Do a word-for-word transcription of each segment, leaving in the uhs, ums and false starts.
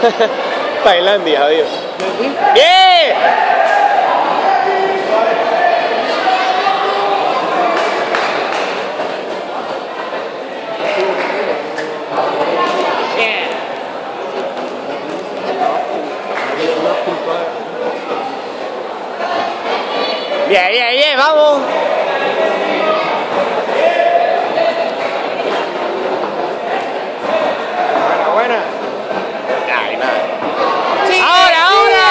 Tailandia, Dios. ¡Bien! Bien, bien, bien, vamos. Buena, buena. Ay, nada. Sí, ahora, sí. ahora.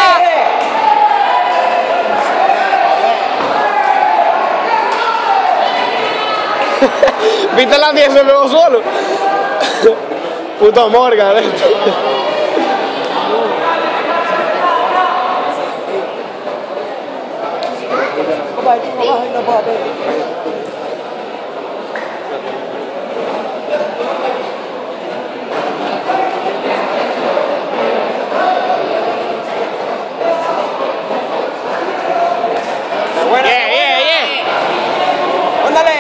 ¿Viste la mía? Se pegó solo. Puto Morgan, esto. Buena, bien, bien, bien. Ándale.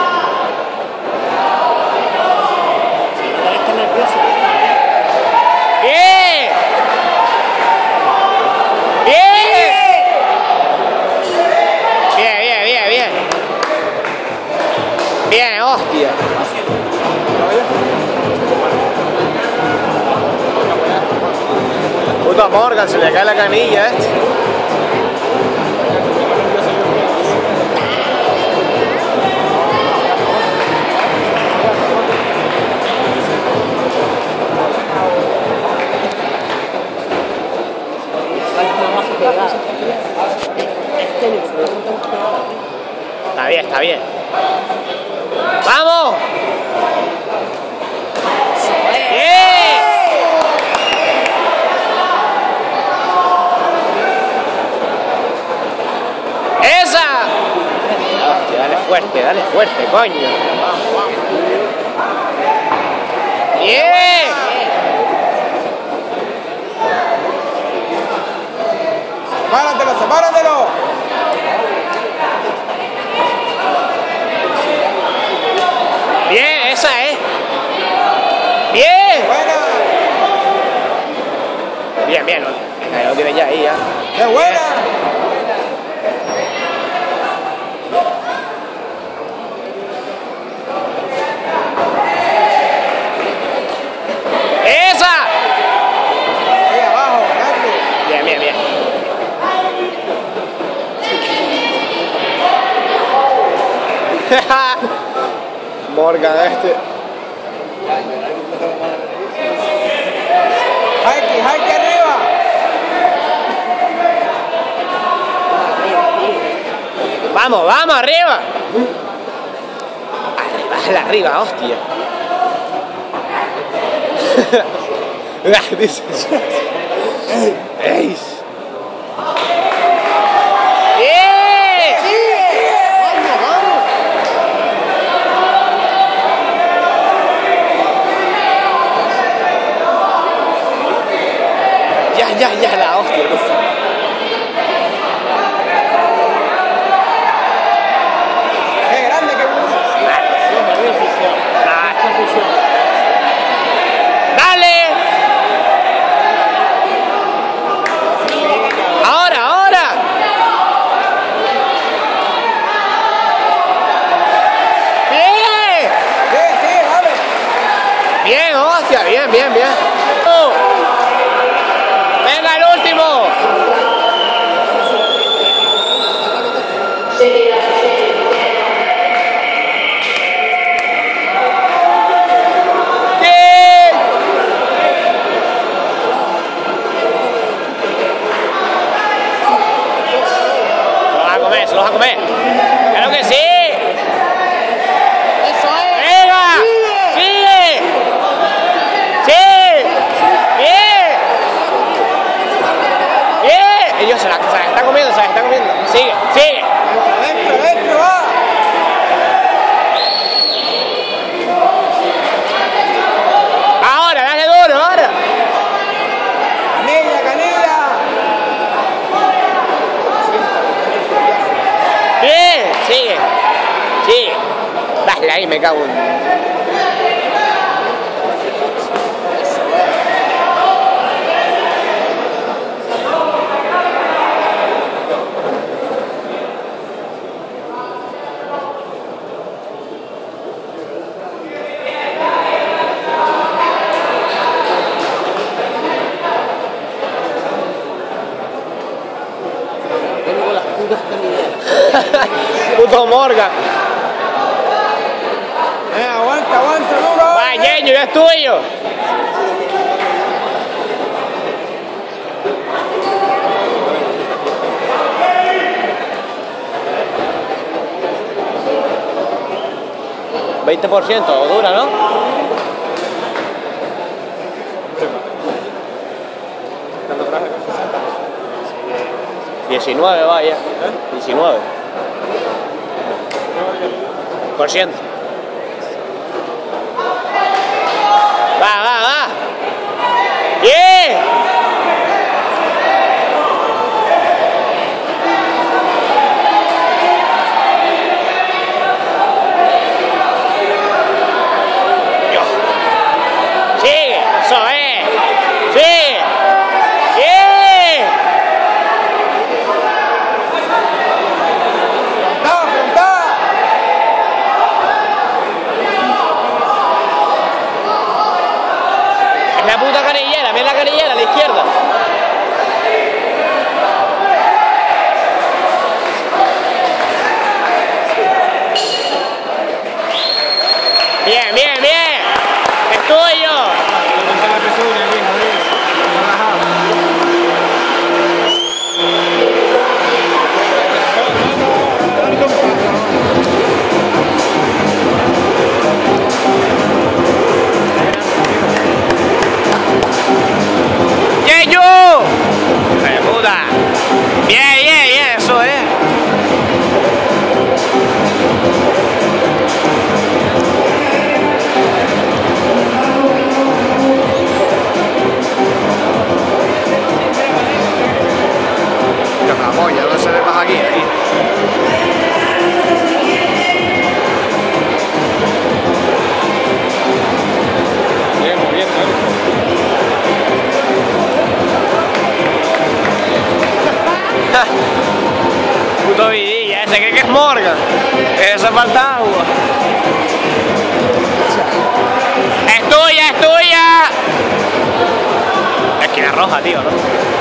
Bien. Bien. Bien, bien, bien, bien. Bien, hostia. Puta Morgan, se le cae la canilla, eh. Está bien, está bien. ¡Vamos! ¡Bien! ¡Esa! Hostia, dale fuerte, dale fuerte, coño. ¡Bien! ¡Sepáratelo, sepáratelo! Bien, esa es. Bien. Buena. Bien, bien. Venga, lo tiene ya ahí, ya. ¡Qué buena! ¡Esa! Ahí abajo, grande. Bien, bien, bien. Morgan este. ¡Jaque, jaque arriba! Vamos, vamos, arriba. Arriba, arriba, hostia. Dice. ¡Ey! Ya, ya, ya, la hostia, no sé. ¡Qué grande, qué bueno! ¡Dale! ¡Ahora, ahora! ¡Bien! Sí, sí, dale. Bien, hostia, bien, bien, bien. Oh. ¡Venga, el último! ¡Bien! Se los vas a comer, se los vas a comer. ¡Claro que sí! ¡Eso es! ¡Venga! ¡Sigue! ¡Sí! ¡Bien! ¡Bien! Ellos se la, se la están comiendo, se la están comiendo. Sigue, sigue. ¡Dentro, dentro, va! Ahora, dale duro, ahora. ¡Canilla, canilla! Bien, sigue. Sigue. Dale ahí, me cago en... Puto Morgan. Eh, aguanta, aguanta, duro. Va, Yeño, ya es tuyo. veinte por ciento dura, ¿no? diecinueve vaya. diecinueve por ciento. Va, va, va. ¡Bien! Sigue, eso es. Sigue. ¡Bien! Frontada, frontada. Es la puta canillera, mira la canillera a la izquierda. Bien, bien, bien. Es tuyo. ¡Yeño! ¡Hijo de puta! Bien, bien, bien, eso es. La polla, no se le pasa aquí, aquí. Sigue moviendo, ¿eh? Puto vidilla, ese cree que es Morgan. Eso falta agua. Es tuya, es tuya. Esquina roja, tío, ¿no?